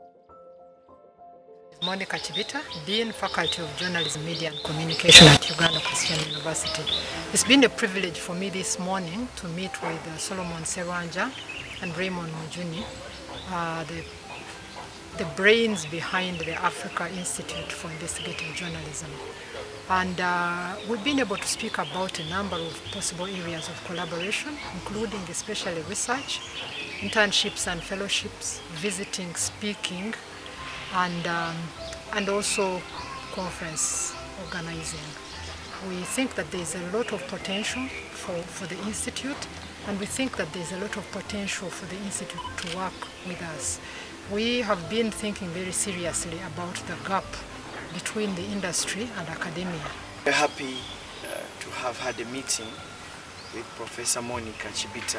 Monica Chibita, Dean, Faculty of Journalism, Media and Communication at Uganda Christian University. It's been a privilege for me this morning to meet with Solomon Serwanja and Raymond Mujuni, the brains behind the Africa Institute for Investigative Journalism. And we've been able to speak about a number of possible areas of collaboration, including especially research, internships and fellowships, visiting, speaking, and also conference organizing. We think that there is a lot of potential for the Institute, and we think that there is a lot of potential for the Institute to work with us. We have been thinking very seriously about the gap between the industry and academia. We're happy to have had a meeting with Professor Monica Chibita.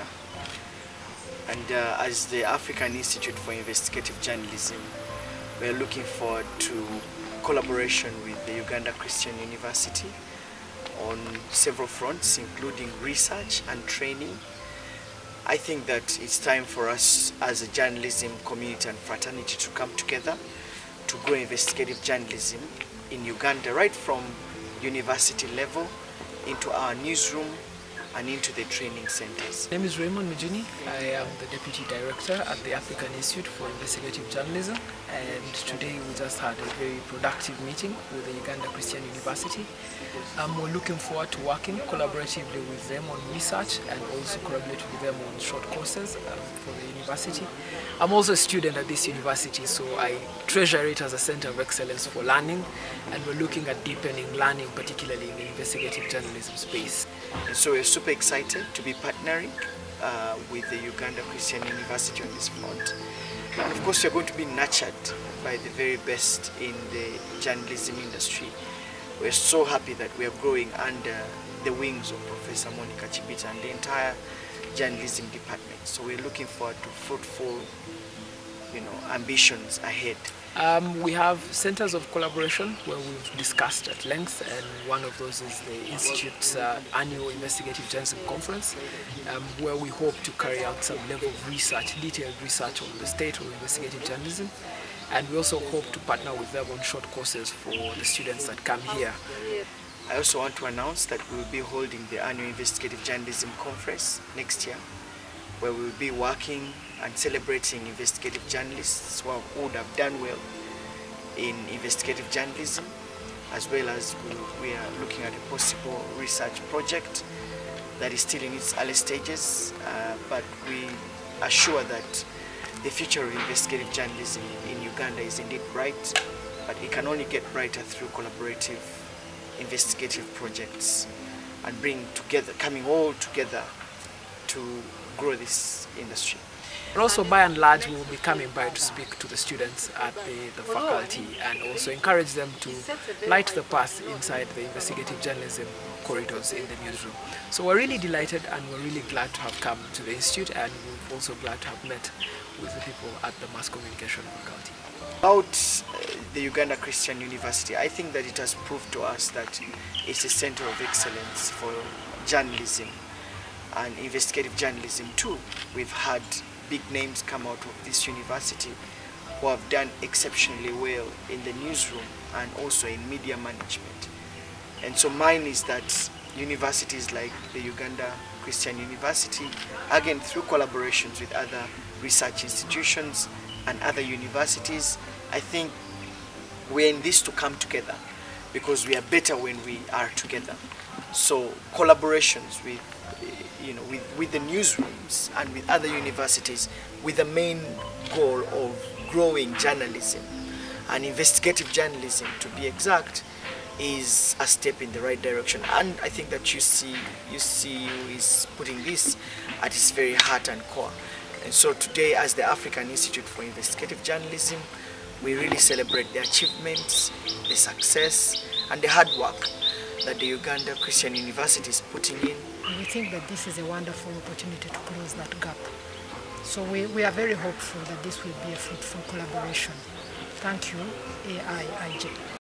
And as the African Institute for Investigative Journalism, we're looking forward to collaboration with the Uganda Christian University on several fronts, including research and training. I think that it's time for us as a journalism community and fraternity to come together to grow investigative journalism in Uganda, right from university level into our newsroom and into the training centers. My name is Raymond Mujuni. I am the Deputy Director at the African Institute for Investigative Journalism, and today we just had a very productive meeting with the Uganda Christian University. We're looking forward to working collaboratively with them on research and also collaborate with them on short courses for the university. I'm also a student at this university, so I treasure it as a center of excellence for learning, and we're looking at deepening learning, particularly in the investigative journalism space. And so we're super excited to be partnering with the Uganda Christian University on this front. And of course, we're going to be nurtured by the very best in the journalism industry. We're so happy that we are growing under the wings of Professor Monica Chibita and the entire journalism department. So we're looking forward to fruitful, ambitions ahead. We have centers of collaboration where we've discussed at length, and one of those is the Institute's annual Investigative Journalism Conference, where we hope to carry out some level of research, detailed research on the state of investigative journalism. And we also hope to partner with them on short courses for the students that come here. I also want to announce that we will be holding the annual Investigative Journalism Conference next year, where we will be working and celebrating investigative journalists who would have done well in investigative journalism, as well as we are looking at a possible research project that is still in its early stages, but we are sure that the future of investigative journalism in Uganda is indeed bright, but it can only get brighter through collaborative investigative projects and coming all together to grow this industry. But also, by and large, we will be coming by to speak to the students at the faculty and also encourage them to light the path inside the investigative journalism corridors in the newsroom. So we're really delighted, and we're really glad to have come to the Institute, and we're also glad to have met with the people at the Mass Communication faculty. About the Uganda Christian University, I think that it has proved to us that it's a center of excellence for journalism and investigative journalism too. We've had big names come out of this university who have done exceptionally well in the newsroom and also in media management. And so mine is that universities like the Uganda Christian University, again through collaborations with other research institutions and other universities, I think we're in this to come together because we are better when we are together. So collaborations with the newsrooms and with other universities with the main goal of growing journalism and investigative journalism, to be exact, is a step in the right direction. And I think that UCU is putting this at its very heart and core. And so today, as the African Institute for Investigative Journalism, we really celebrate the achievements, the success, and the hard work that the Uganda Christian University is putting in. We think that this is a wonderful opportunity to close that gap. So we are very hopeful that this will be a fruitful collaboration. Thank you, AIIJ.